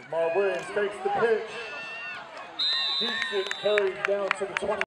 Mar Williams takes the pitch, keeps it carried down to the 20.